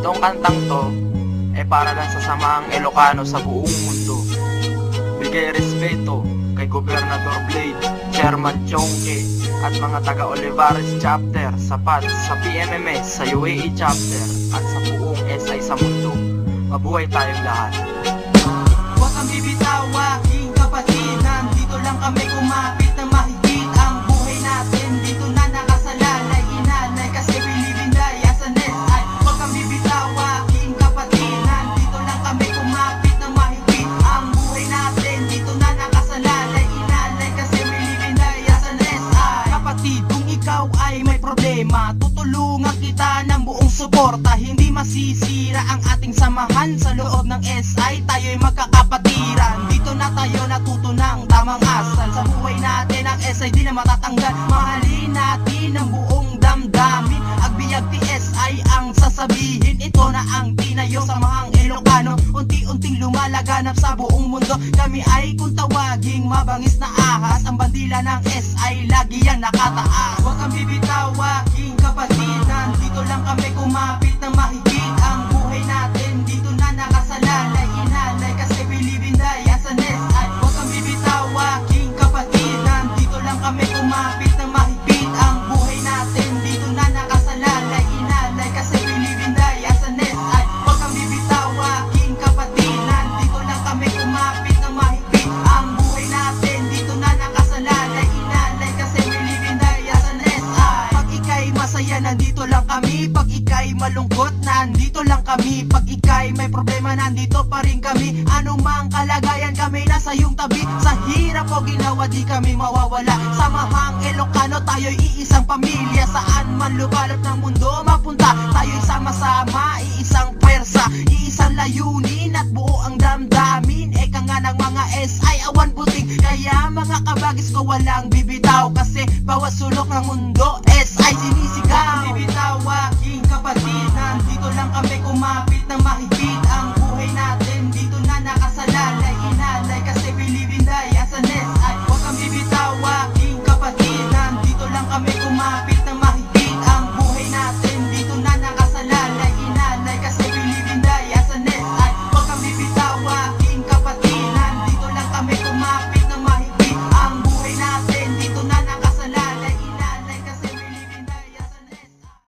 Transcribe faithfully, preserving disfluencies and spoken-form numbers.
Itong kantang to eh para lang sa samahang Ilocano sa buong mundo. Bigay respeto kay Gobernador Blade, Chairman Chongke, at mga taga Olivares Chapter, sapat sa P M M S, sa U A E Chapter, at sa buong S I sa mundo. Mabuhay tayong lahat. Huwag kang bibitaw, aking kapatid. Nandito lang kami kumapit na mahigit. Ang buhay natin dito na nakasalalay. Inalay kasi we live in die as an S I. Huwag kang bibitaw, aking kapatid. Nandito lang kami kumapit na mahigit. Ang buhay natin dito na nakasalalay. Inalay kasi we live in die as an S I. Kapatid, kung ikaw ay may problema, tutulungan kita ng buong suporta. Hindi masisira ang ating samahan sa loob ng S I. Tayo'y magkakapatiran. Dito na tayo natuto ng tamang asal. Sa buhay natin ang S I di na matatanggal. Mahalin natin ang buong damdamin. Agbiag T S I ang sasabihin. Ito na ang tinayo samahang Ilocano. Unti-unting lumalaganap sa buong mundo. Kami ay kung tawaging mabangis na ahas. Ang bandila ng S I lagi yan nakataas. Huwag kang bibitaw, aking kapatid. Nandito lang kami kumapit ng mahigit. Ang buhay natin dito na nakasalalay. Inalay kasi we live in die as an S I. Huwag kang bibitaw, aking kapatid. Nandito lang kami kumapit ng mahigit. Ang buhay natin dito na nakasalalay. Inalay kasi we live in die as an S I. Huwag kang bibitaw, aking kapatid. Nandito lang kami kumapit ng mahigit. Ang buhay natin dito na nakasalalay. Inalay kasi we live in die as an S I. Pag ika'y masaya, nandito lang kami. Pag ika'y malungkot, nandito lang kami. Pag ika'y may problema, nandito pa rin kami. Anumang kalagayan, kami nasa iyong tabi. Sa hirap o ginawa, di kami mawawala. Samahang Ilocano, tayo'y iisang pamilya. Saan man lubalap ng mundo mapunta, tayo'y sama-sama, iisang pwersa, iisang layunin at buo ang damdamin. Eka nga ng mga S I, awan puting. Kaya mga kabagis ko walang bibitaw. Kasi bawat sulok ng mundo S I sinisigaw. Bibitaw, aking kapatid. Nandito lang kami kumapit ng mahigit. Ang buhay natin